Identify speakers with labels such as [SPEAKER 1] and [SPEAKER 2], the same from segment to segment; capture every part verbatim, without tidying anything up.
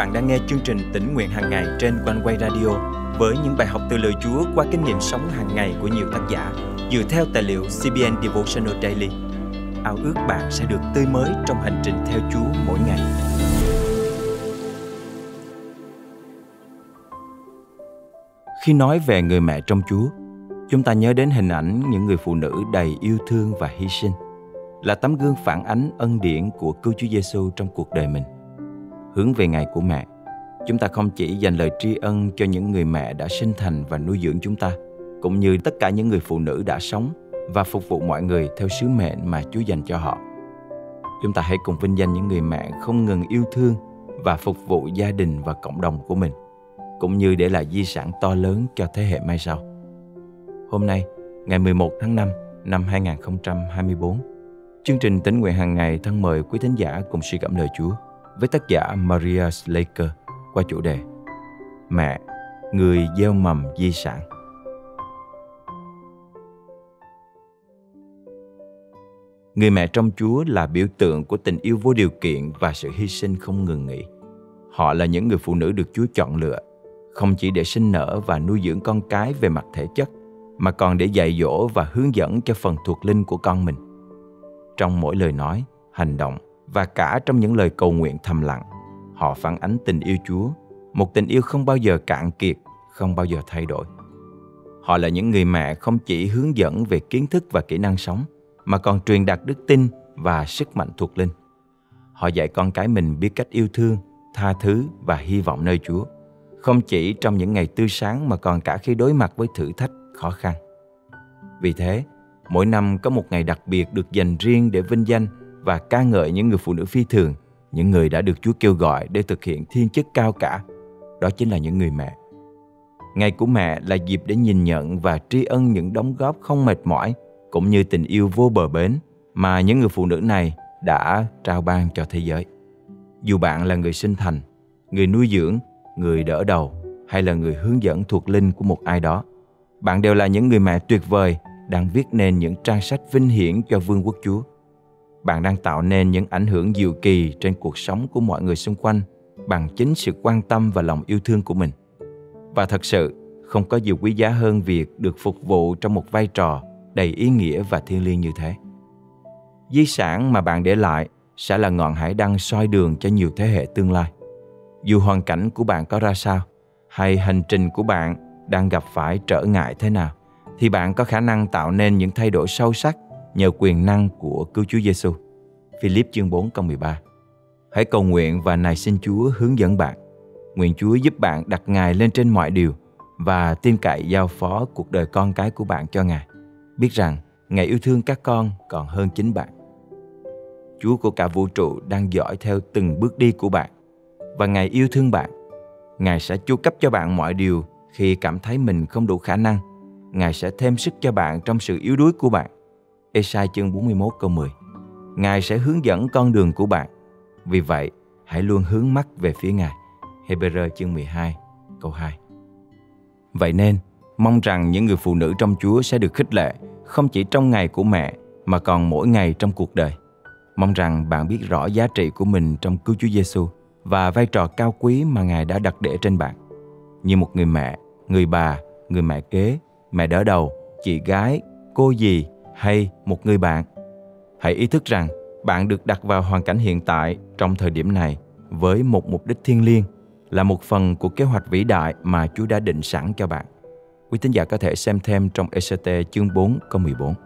[SPEAKER 1] bạn đang nghe chương trình Tĩnh Nguyện Hàng Ngày trên One Way Radio với những bài học từ lời Chúa qua kinh nghiệm sống hàng ngày của nhiều tác giả dựa theo tài liệu xê bê en Devotional Daily. Ao ước bạn sẽ được tươi mới trong hành trình theo Chúa mỗi ngày. Khi nói về người mẹ trong Chúa, chúng ta nhớ đến hình ảnh những người phụ nữ đầy yêu thương và hy sinh, là tấm gương phản ánh ân điển của Cứu Chúa Giêsu trong cuộc đời mình. Hướng về ngày của mẹ, chúng ta không chỉ dành lời tri ân cho những người mẹ đã sinh thành và nuôi dưỡng chúng ta, cũng như tất cả những người phụ nữ đã sống và phục vụ mọi người theo sứ mệnh mà Chúa dành cho họ. Chúng ta hãy cùng vinh danh những người mẹ không ngừng yêu thương và phục vụ gia đình và cộng đồng của mình, cũng như để lại di sản to lớn cho thế hệ mai sau. Hôm nay, ngày mười một tháng năm năm hai nghìn không trăm hai mươi tư, chương trình Tĩnh Nguyện Hàng Ngày thân mời quý thính giả cùng suy gẫm lời Chúa với tác giả Maria Slaker qua chủ đề Mẹ, người gieo mầm di sản. Người mẹ trong Chúa là biểu tượng của tình yêu vô điều kiện và sự hy sinh không ngừng nghỉ. Họ là những người phụ nữ được Chúa chọn lựa, không chỉ để sinh nở và nuôi dưỡng con cái về mặt thể chất, mà còn để dạy dỗ và hướng dẫn cho phần thuộc linh của con mình. Trong mỗi lời nói, hành động và cả trong những lời cầu nguyện thầm lặng, họ phản ánh tình yêu Chúa, một tình yêu không bao giờ cạn kiệt, không bao giờ thay đổi. Họ là những người mẹ không chỉ hướng dẫn về kiến thức và kỹ năng sống, mà còn truyền đạt đức tin và sức mạnh thuộc linh. Họ dạy con cái mình biết cách yêu thương, tha thứ và hy vọng nơi Chúa, không chỉ trong những ngày tươi sáng mà còn cả khi đối mặt với thử thách, khó khăn. Vì thế, mỗi năm có một ngày đặc biệt được dành riêng để vinh danh và ca ngợi những người phụ nữ phi thường, những người đã được Chúa kêu gọi để thực hiện thiên chức cao cả. Đó chính là những người mẹ. Ngày của mẹ là dịp để nhìn nhận và tri ân những đóng góp không mệt mỏi, cũng như tình yêu vô bờ bến mà những người phụ nữ này đã trao ban cho thế giới. Dù bạn là người sinh thành, người nuôi dưỡng, người đỡ đầu hay là người hướng dẫn thuộc linh của một ai đó, bạn đều là những người mẹ tuyệt vời đang viết nên những trang sách vinh hiển cho vương quốc Chúa. Bạn đang tạo nên những ảnh hưởng diệu kỳ trên cuộc sống của mọi người xung quanh bằng chính sự quan tâm và lòng yêu thương của mình. Và thật sự, không có gì quý giá hơn việc được phục vụ trong một vai trò đầy ý nghĩa và thiêng liêng như thế. Di sản mà bạn để lại sẽ là ngọn hải đăng soi đường cho nhiều thế hệ tương lai. Dù hoàn cảnh của bạn có ra sao, hay hành trình của bạn đang gặp phải trở ngại thế nào, thì bạn có khả năng tạo nên những thay đổi sâu sắc nhờ quyền năng của Cứu Chúa Giêsu. Philip chương bốn câu mười ba. Hãy cầu nguyện và nài xin Chúa hướng dẫn bạn. Nguyện Chúa giúp bạn đặt Ngài lên trên mọi điều và tin cậy giao phó cuộc đời con cái của bạn cho Ngài. Biết rằng Ngài yêu thương các con còn hơn chính bạn. Chúa của cả vũ trụ đang dõi theo từng bước đi của bạn, và Ngài yêu thương bạn. Ngài sẽ chu cấp cho bạn mọi điều khi cảm thấy mình không đủ khả năng. Ngài sẽ thêm sức cho bạn trong sự yếu đuối của bạn. Ê-sai chương bốn mươi mốt câu mười. Ngài sẽ hướng dẫn con đường của bạn. Vì vậy, hãy luôn hướng mắt về phía Ngài. Hê-bê-rơ chương mười hai câu hai. Vậy nên, mong rằng những người phụ nữ trong Chúa sẽ được khích lệ, không chỉ trong ngày của mẹ, mà còn mỗi ngày trong cuộc đời. Mong rằng bạn biết rõ giá trị của mình trong Cứu Chúa Giêsu và vai trò cao quý mà Ngài đã đặt để trên bạn. Như một người mẹ, người bà, người mẹ kế, mẹ đỡ đầu, chị gái, cô dì hay một người bạn. Hãy ý thức rằng bạn được đặt vào hoàn cảnh hiện tại trong thời điểm này với một mục đích thiêng liêng, là một phần của kế hoạch vĩ đại mà Chúa đã định sẵn cho bạn. Quý tín giả có thể xem thêm trong Ê-xê-tê chương bốn câu mười bốn.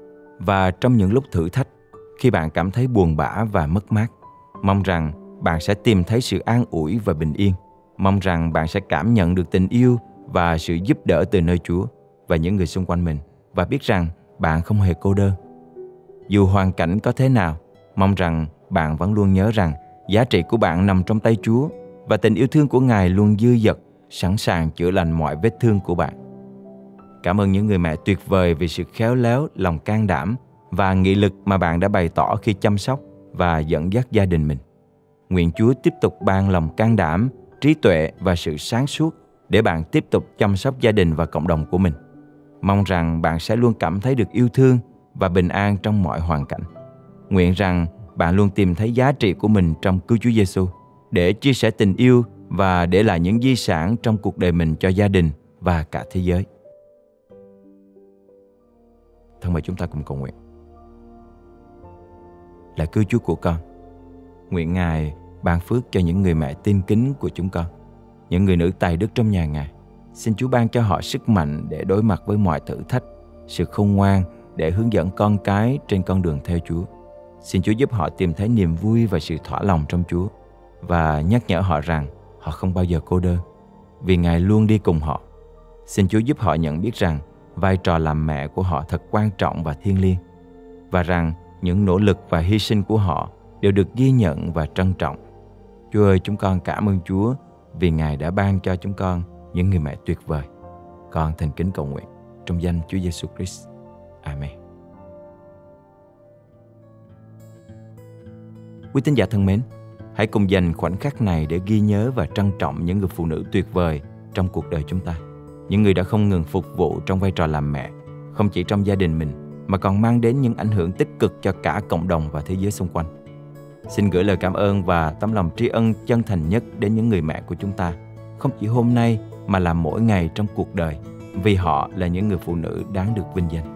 [SPEAKER 1] Và trong những lúc thử thách, khi bạn cảm thấy buồn bã và mất mát, mong rằng bạn sẽ tìm thấy sự an ủi và bình yên. Mong rằng bạn sẽ cảm nhận được tình yêu và sự giúp đỡ từ nơi Chúa và những người xung quanh mình, và biết rằng bạn không hề cô đơn. Dù hoàn cảnh có thế nào, mong rằng bạn vẫn luôn nhớ rằng giá trị của bạn nằm trong tay Chúa, và tình yêu thương của Ngài luôn dư dật, sẵn sàng chữa lành mọi vết thương của bạn. Cảm ơn những người mẹ tuyệt vời vì sự khéo léo, lòng can đảm và nghị lực mà bạn đã bày tỏ khi chăm sóc và dẫn dắt gia đình mình. Nguyện Chúa tiếp tục ban lòng can đảm, trí tuệ và sự sáng suốt để bạn tiếp tục chăm sóc gia đình và cộng đồng của mình. Mong rằng bạn sẽ luôn cảm thấy được yêu thương và bình an trong mọi hoàn cảnh. Nguyện rằng bạn luôn tìm thấy giá trị của mình trong Cứu Chúa Giêsu để chia sẻ tình yêu và để lại những di sản trong cuộc đời mình cho gia đình và cả thế giới. Thân mời chúng ta cùng cầu nguyện. Lạy cứu Chúa của con, nguyện Ngài ban phước cho những người mẹ tin kính của chúng con, những người nữ tài đức trong nhà Ngài. Xin Chúa ban cho họ sức mạnh để đối mặt với mọi thử thách, sự khôn ngoan để hướng dẫn con cái trên con đường theo Chúa. Xin Chúa giúp họ tìm thấy niềm vui và sự thỏa lòng trong Chúa, và nhắc nhở họ rằng họ không bao giờ cô đơn, vì Ngài luôn đi cùng họ. Xin Chúa giúp họ nhận biết rằng vai trò làm mẹ của họ thật quan trọng và thiêng liêng, và rằng những nỗ lực và hy sinh của họ đều được ghi nhận và trân trọng. Chúa ơi, chúng con cảm ơn Chúa vì Ngài đã ban cho chúng con những người mẹ tuyệt vời. Con thành kính cầu nguyện trong danh Chúa Giêsu Christ. Amen. Quý tín giả thân mến, hãy cùng dành khoảnh khắc này để ghi nhớ và trân trọng những người phụ nữ tuyệt vời trong cuộc đời chúng ta. Những người đã không ngừng phục vụ trong vai trò làm mẹ, không chỉ trong gia đình mình, mà còn mang đến những ảnh hưởng tích cực cho cả cộng đồng và thế giới xung quanh. Xin gửi lời cảm ơn và tấm lòng tri ân chân thành nhất đến những người mẹ của chúng ta, không chỉ hôm nay mà là mỗi ngày trong cuộc đời, vì họ là những người phụ nữ đáng được vinh danh.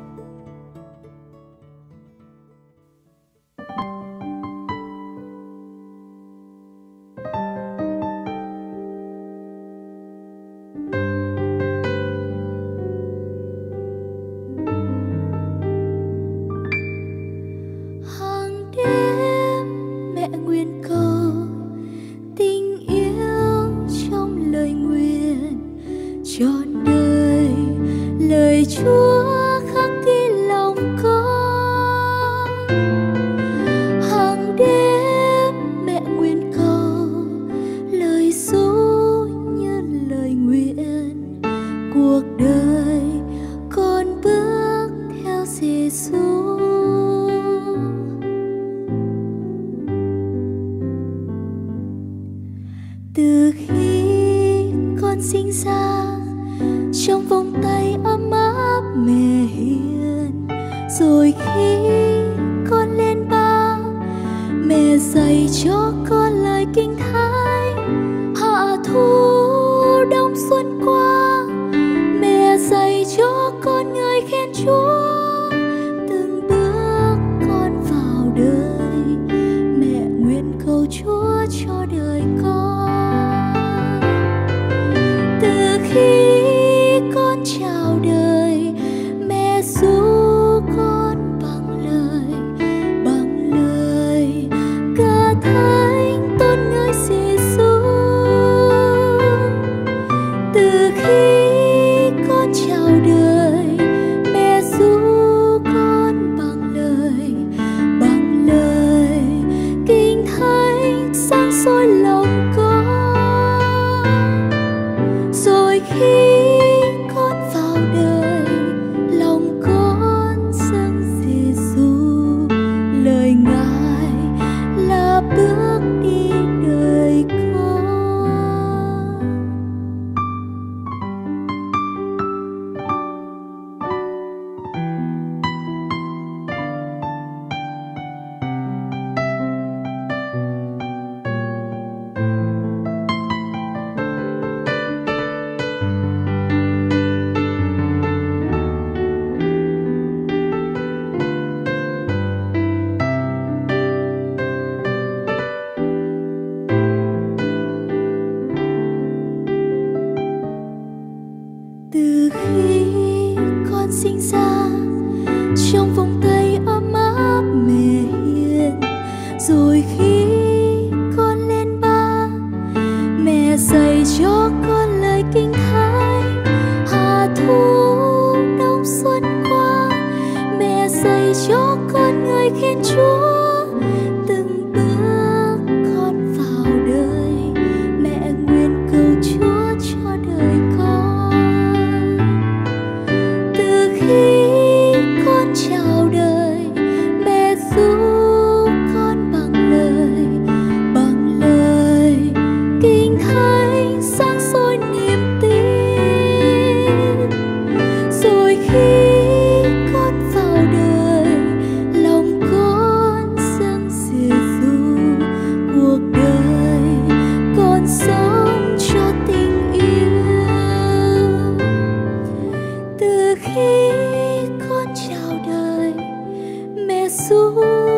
[SPEAKER 2] Trọn đời lời Chúa khắc ghi lòng con, hàng đêm mẹ nguyện cầu lời ru như lời nguyện. Cuộc đời con bước theo Giêsu, từ khi con sinh ra trong vòng tay ấm áp mẹ hiền, rồi khi con lên ba, mẹ dạy cho con lời kinh thánh. Hạ thu đông xuân qua, mẹ dạy cho con ngợi khen Chúa. Từng bước con vào đời, mẹ nguyện cầu Chúa cho đời con. Từ khi con chào đời, mẹ ru con bằng lời, bằng lời ca thánh tôn ngợi Giêsu. Từ khi con chào đời, mẹ ru con bằng lời, bằng lời kinh thánh sáng soi lòng con. Rồi khi sinh ra trong vòng tay ấm áp mẹ hiền, rồi khi con lên ba, mẹ dạy cho con lời kinh thánh. Hạ thu đông xuân qua, mẹ dạy cho con ngợi khen Chúa. Từng bước con vào đời, mẹ nguyện cầu Chúa cho đời con. Khi con chào đời, mẹ ru con bằng lời, ru